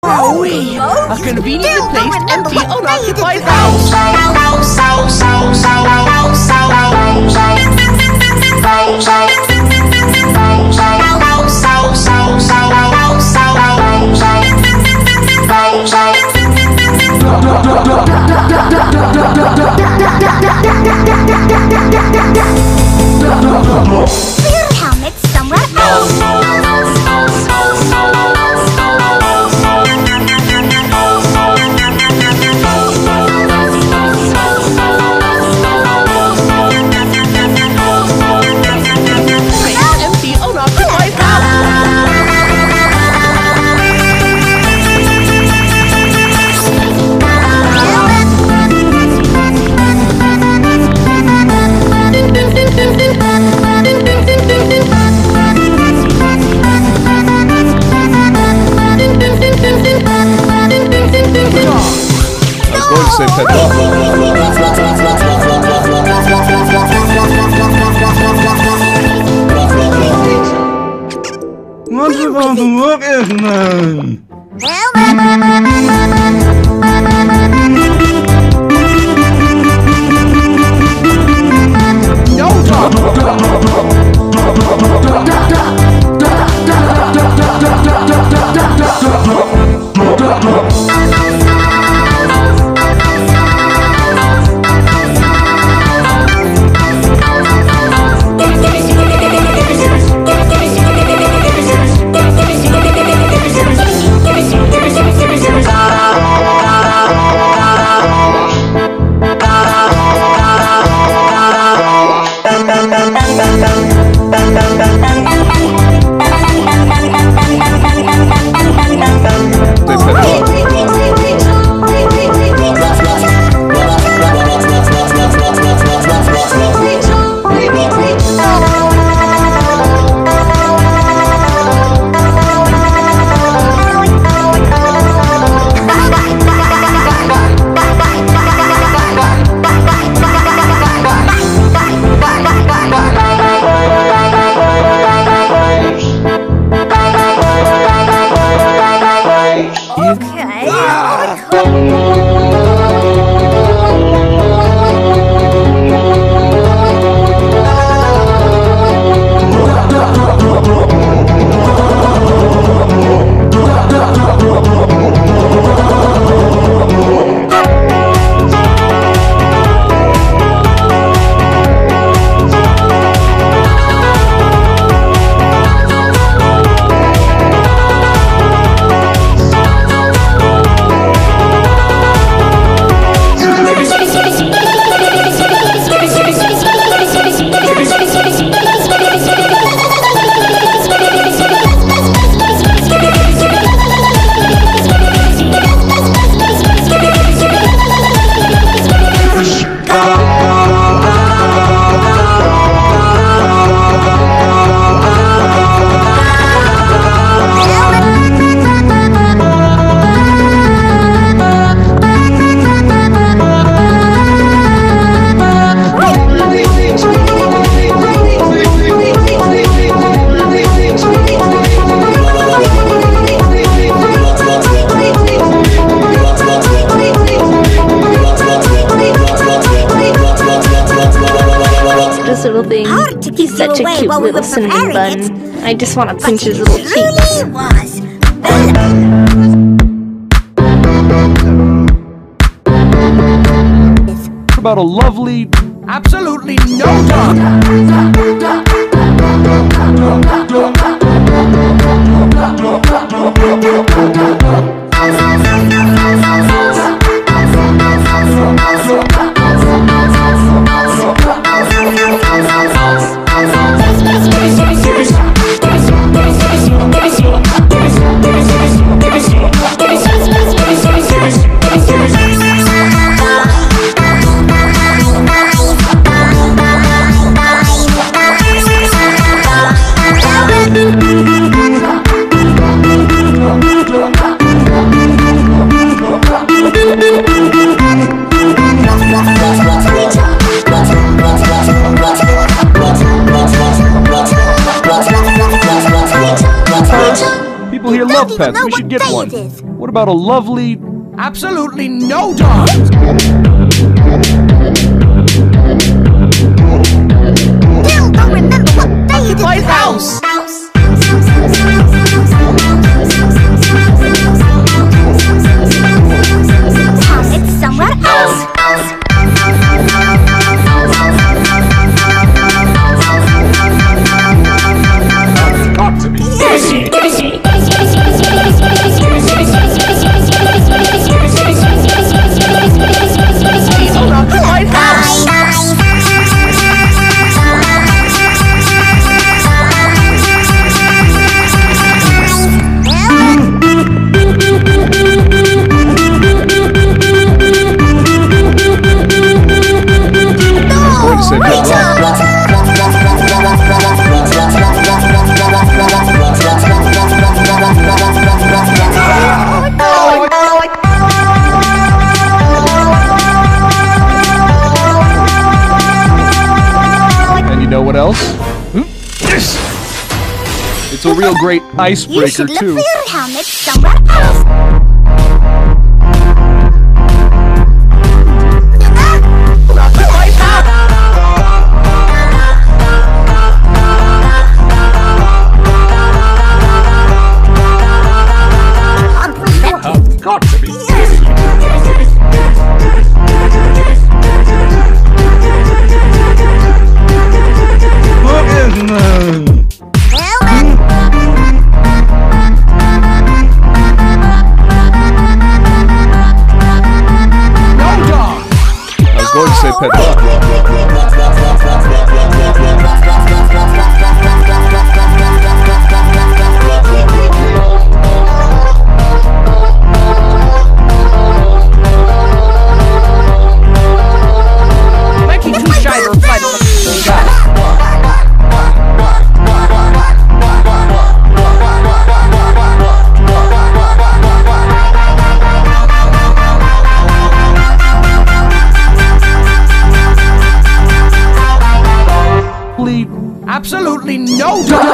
Wowee! A conveniently placed empty unoccupied house! Clear helmets somewhere else! Wat is van de work is, man? Little thing. He's such a cute little cinnamon bun. I just want to pinch his little cheek. About a lovely, absolutely no dog. People here love pets. We should get one. What about a lovely, absolutely no dog? Still don't remember what day it is. My house! It's somewhere else. Got to be easy. My house! No, to say goodbye. And you know what else? Yes! It's a real great You icebreaker should look too. for your helmet somewhere else. Got to be easy. No dog! I was going to say pet dog. Might be too shy to reply to such a guy. Absolutely no dog!